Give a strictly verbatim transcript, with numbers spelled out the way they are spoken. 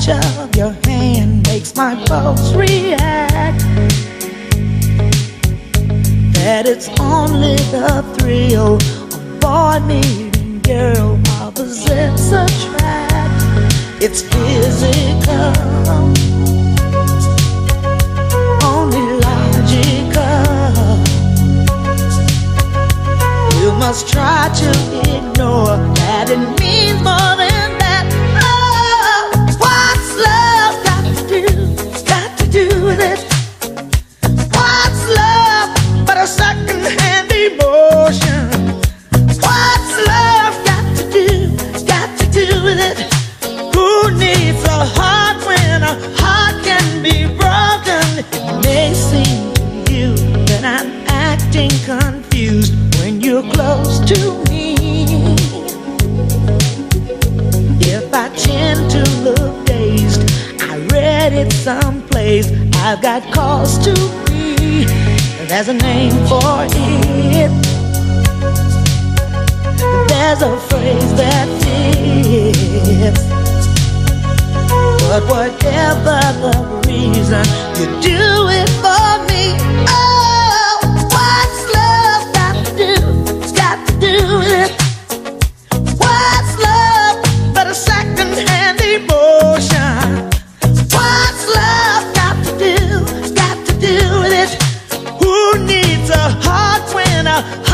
touch of your hand makes my pulse react. That it's only the thrill of boy meeting girl, opposites attract. It's physical, only logical. You must try to ignore that it means more than that. Oh, what's love got to do, got to do with it? What's love but a second-hand emotion? What's love got to do, got to do with it? Who needs a heart when a heart can be broken? It may seem to you that I'm acting confused when you're close to me. If I tend to look dazed, I read it someplace, I've got cause to be. There's a name for it. There's a phrase that fits. But whatever the reason, you do it for me. Oh, what's love got to do, got to do with it? What's love but a second-hand emotion? What's love got to do, got to do with it? Who needs a heart when a heart